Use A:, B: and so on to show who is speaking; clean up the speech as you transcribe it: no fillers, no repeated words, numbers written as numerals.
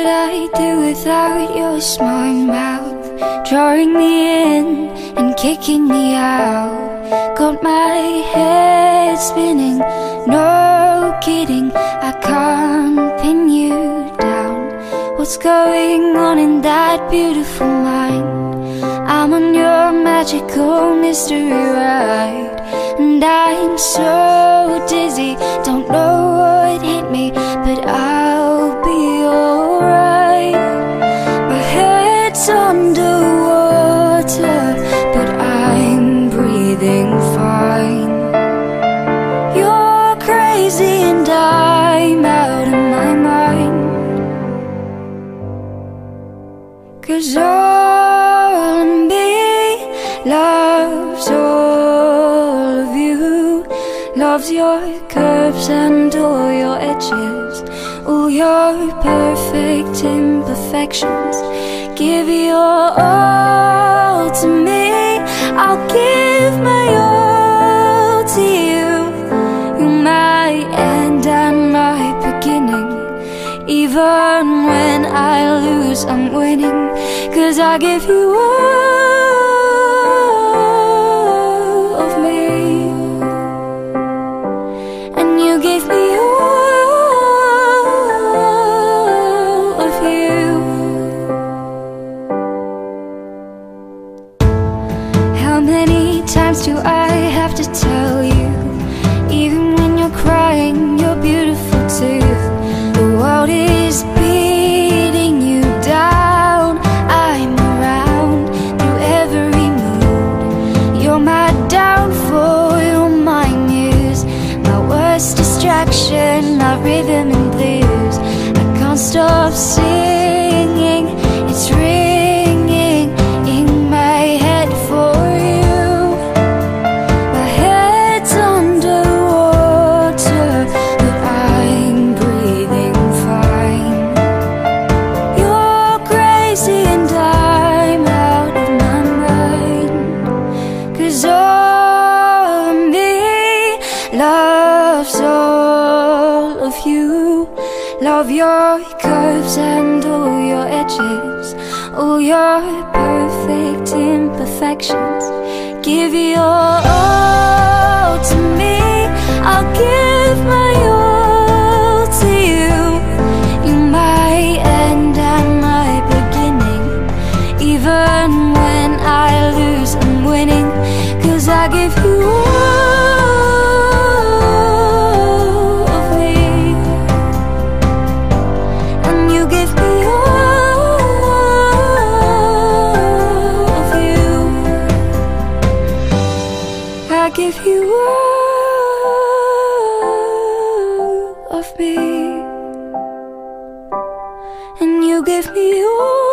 A: would I do without your smart mouth, drawing me in and kicking me out? Got my head spinning, no kidding, I can't pin you down. What's going on in that beautiful mind? I'm on your magical mystery ride, and I'm so dizzy, don't know what hit me, but I'll be alright. My head's underwater, but I'm breathing fine. You're crazy and I'm out of my mind, 'cause all of me loves all of you, loves your curves and all your edges, all your perfect imperfections. Give your all to me, I'll give my all to you. You're my end and my beginning, even when I lose I'm winning, 'cause I give you all of me, and you give me all of you. How many times do I have to tell you, even when you're crying, you're beautiful too? The world is beating you down, I'm around through every mood. You're my downfall, you're my muse, my worst distraction, my rhythm and blues. I can't stop singing, it's ringing in my head for you. My head's underwater, but I'm breathing fine. You're crazy and I'm out of my mind, 'cause all of me loves all of you, love your curves and all your edges, all your perfect imperfections. Give your all to me, I'll give my all to you. You're my end and my beginning, even when I lose I'm winning, 'cause I give you all of me, and you give me all of you. I give you all of me, and you give me all